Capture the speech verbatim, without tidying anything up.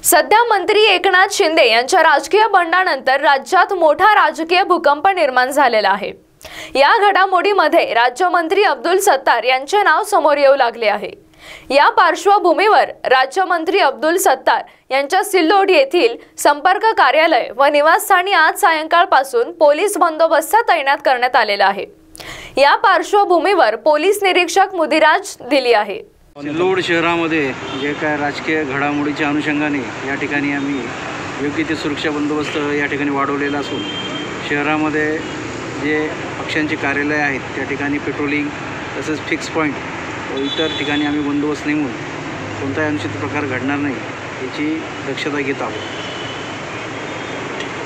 सध्या मंत्री एकनाथ शिंदे यांच्या राजकीय बंडानंतर राज्यात मोठा राजकीय भूकंप निर्माण झालेला आहे। या घडामोडीमध्ये राज्यमंत्री अब्दुल सत्तार यांचे नाव समोर येऊ लागले आहे। या पार्श्वभूमीवर राज्यमंत्री अब्दुल सत्तार यांच्या सिल्लोड येथील संपर्क कार्यालय व निवासस्थानी आज सायंकाळपासून पोलीस बंदोबस्त तैनात करण्यात आलेला आहे। या पार्श्वभूमीवर पोलीस निरीक्षक मुदिराज दिली आहे। सिल्लोड शहरामध्ये जे काय राजकीय घडामोडीच्या अनुषंगाने या ठिकाणी आम्ही योग्य ते सुरक्षा बंदोबस्त या ठिकाणी वाढवलेला असून शहरामध्ये जे पक्षांचे कार्यालय आहेत त्या ठिकाणी पेट्रोलिंग तसेच फिक्स पॉईंट व इतर ठिकाणी आम्ही बंदोबस्त नेमून कोणताही अनुचित प्रकार घडणार नाही याची दक्षता घेत आहोत।